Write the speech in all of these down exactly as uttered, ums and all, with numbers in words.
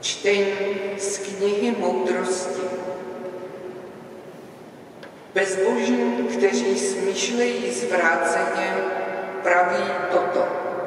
Čtení z knihy Moudrosti. Bezbožní, kteří smýšlejí zvráceně, praví toto.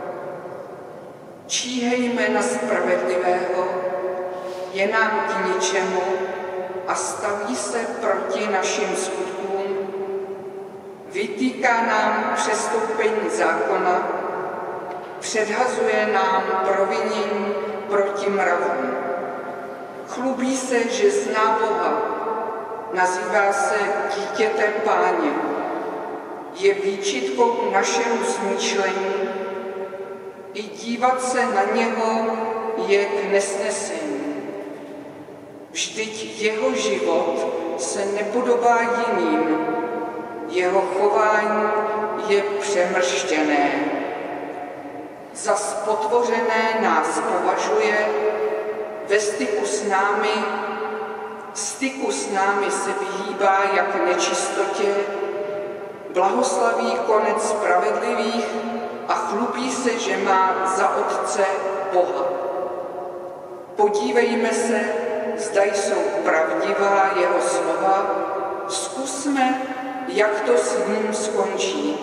Číhejme na spravedlivého, je nám k ničemu a staví se proti našim skutkům, vytýká nám přestoupení zákona, předhazuje nám provinění proti mravům. Chlubí se, že zná Boha, nazývá se dítětem Páně, je výčitkou našemu smýšlení, i dívat se na něho je k nesnesení. Vždyť jeho život se nepodobá jiným, jeho chování je přemrštěné. Za spotvořené nás považuje, ve styku s námi, styku s námi se vyhýbá jak nečistotě, blahoslaví konec spravedlivých a chlubí se, že má za otce Boha. Podívejme se, zda jsou pravdivá jeho slova, zkusme, jak to s ním skončí.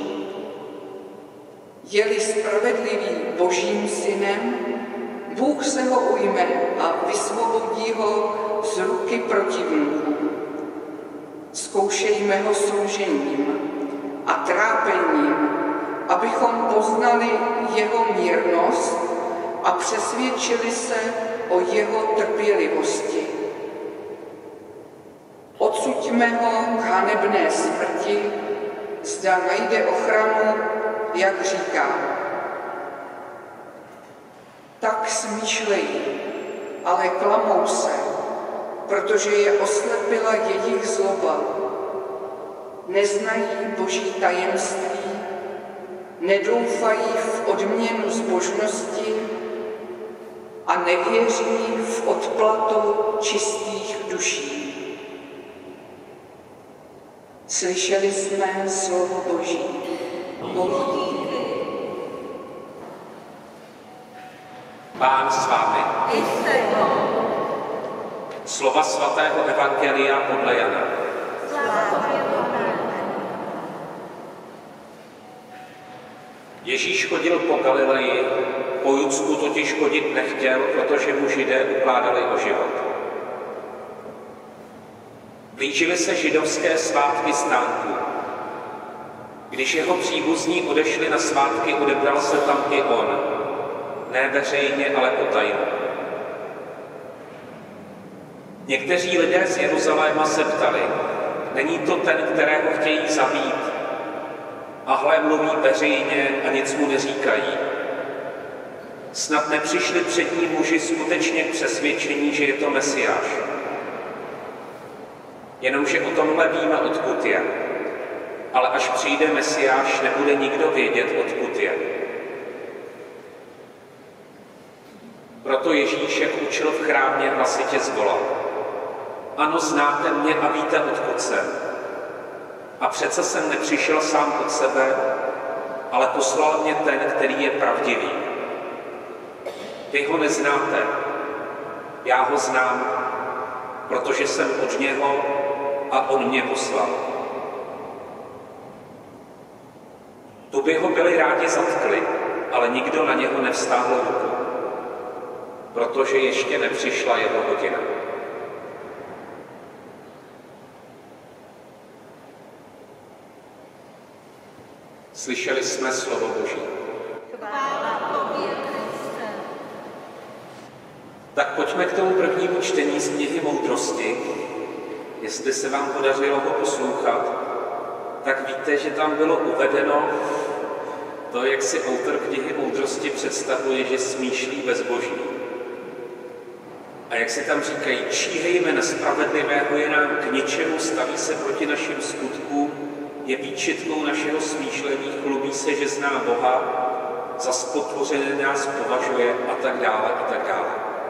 Je-li spravedlivý Božím synem, Bůh se ho ujme a vysvobodí ho z ruky protivníků. Zkoušejme ho soužením a trápením, abychom poznali jeho mírnost a přesvědčili se o jeho trpělivosti. Odsuďme ho k hanebné smrti, zda najde ochranu, jak říká. Tak smýšlejí, ale klamou se, protože je oslepila jejich zloba. Neznají Boží tajemství, nedoufají v odměnu zbožnosti a nevěří v odplatu čistých duší. Slyšeli jsme slovo Boží. Boží. Pán s vámi. Slova svatého evangelia podle Jana. Ježíš chodil po Galileji, po Judsku totiž chodit nechtěl, protože mu Židé ukládali o život. Blížily se židovské svátky stánků. Když jeho příbuzní odešli na svátky, odebral se tam i on. Ne veřejně, ale potajmu. Někteří lidé z Jeruzaléma se ptali, není to ten, kterého chtějí zabít? A hle, mluví veřejně a nic mu neříkají. Snad nepřišli před ním muži skutečně k přesvědčení, že je to Mesiáš. Jenomže o tomhle víme, odkud je. Ale až přijde Mesiáš, nebude nikdo vědět, odkud je. Proto Ježíš, jak učil v chrámě, hlasitě zvolal. Ano, znáte mě a víte, odkud jsem. A přece jsem nepřišel sám od sebe, ale poslal mě ten, který je pravdivý. Vy ho neznáte, já ho znám, protože jsem od něho a on mě poslal. Tu by ho byli rádi zatkli, ale nikdo na něho nevstáhl ruku, protože ještě nepřišla jeho hodina. Slyšeli jsme slovo Boží. Chvála Tobě, Kriste. Tak pojďme k tomu prvnímu čtení z knihy Moudrosti. Jestli se vám podařilo ho poslouchat, tak víte, že tam bylo uvedeno to, jak si autor knihy Moudrosti představuje, že smýšlí bezboží. A jak si tam říkají, číhejme na spravedlivého, je nám k ničemu, staví se proti našim skutkům, je výčitkou našeho smýšlení, chlubí se, že zná Boha, za spotvořené nás považuje a tak dále a tak dále.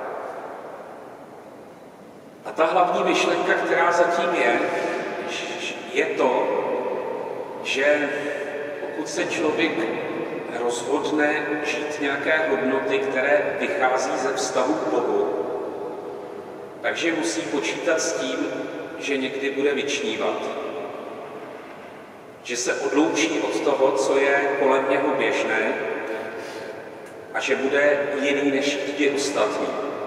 A ta hlavní myšlenka, která zatím je, je to, že pokud se člověk rozhodne žít nějaké hodnoty, které vychází ze vztahu k Bohu, Takže musí počítat s tím, že někdy bude vyčnívat. Že se odloučí od toho, co je kolem něho běžné a že bude jiný než ti ostatní.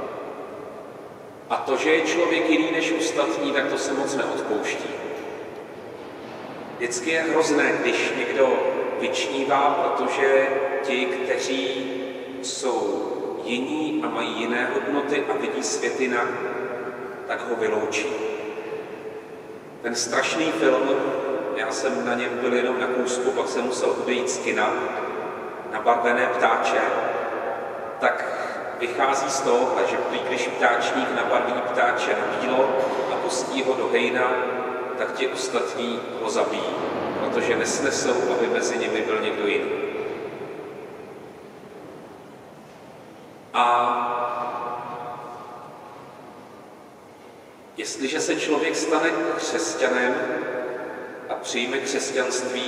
A to, že je člověk jiný než ostatní, tak to se moc neodpouští. Vždycky je hrozné, když někdo vyčnívá, protože ti, kteří jsou jiní a mají jiné hodnoty a vidí svět jinak, tak ho vyloučí. Ten strašný film, já jsem na něm byl jenom na kousku, pak jsem musel odejít z kina, Nabarvené ptáče, tak vychází z toho, že když ptáčník nabarví ptáče na bílo a pustí ho do hejna, tak ti ostatní ho zabijí, protože nesnesou, aby mezi nimi byl někdo jiný. A jestliže se člověk stane křesťanem a přijme křesťanství,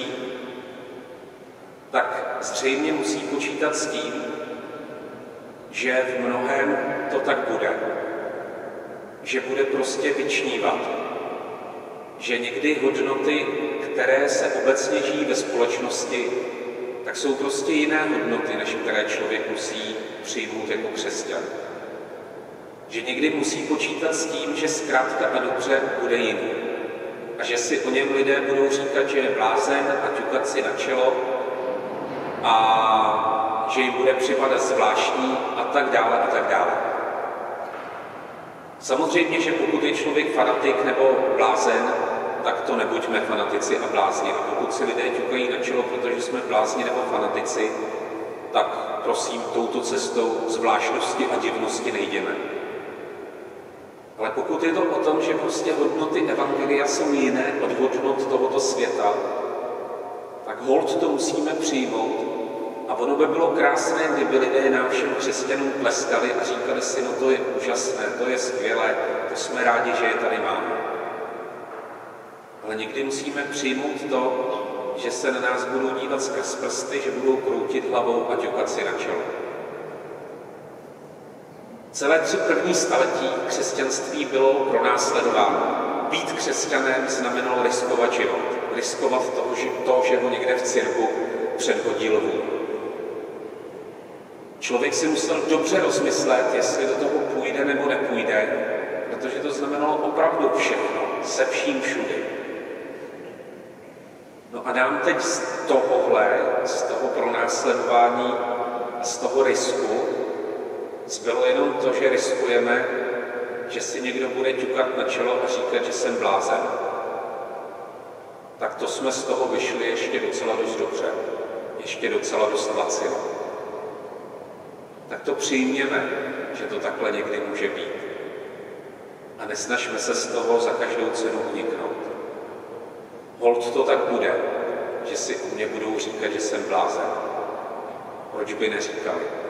tak zřejmě musí počítat s tím, že v mnohém to tak bude. Že bude prostě vyčnívat. Že někdy hodnoty, které se obecně žijí ve společnosti, tak jsou prostě jiné hodnoty, než které člověk musí přijmout jako křesťan. Že někdy musí počítat s tím, že zkrátka a dobře bude jiný. A že si o něm lidé budou říkat, že je blázen a ťukat si na čelo a že jim bude připadat zvláštní a tak dále a tak dále. Samozřejmě, že pokud je člověk fanatik nebo blázen, tak to nebuďme fanatici a blázni. A pokud si lidé ťukají na čelo, protože jsme blázni nebo fanatici, tak prosím, touto cestou zvláštnosti a divnosti nejdeme. Ale pokud je to o tom, že prostě hodnoty evangelia jsou jiné od hodnot tohoto světa, tak holt to musíme přijmout. A ono by bylo krásné, kdyby lidé nám všem křesťanům tleskali a říkali si, no to je úžasné, to je skvělé, to jsme rádi, že je tady máme. Ale někdy musíme přijmout to, že se na nás budou dívat skrz prsty, že budou kroutit hlavou a ťukat si na čelo. Celé tři první staletí křesťanství bylo pronásledováno. Být křesťanem znamenalo riskovat život. Riskovat to, že, to, že ho někde v cirku předhodí lvů. Člověk si musel dobře rozmyslet, jestli do toho půjde nebo nepůjde, protože to znamenalo opravdu všechno, se vším všudy. No a nám teď z tohohle, z toho pronásledování a z toho risku zbylo jenom to, že riskujeme, že si někdo bude ťukat na čelo a říkat, že jsem blázen. Tak to jsme z toho vyšli ještě docela dost dobře, ještě docela dost lacino. Tak to přijměme, že to takhle někdy může být. A nesnažme se z toho za každou cenu uniknout. Holt to tak bude, že si u mě budou říkat, že jsem blázen. Proč by neříkali?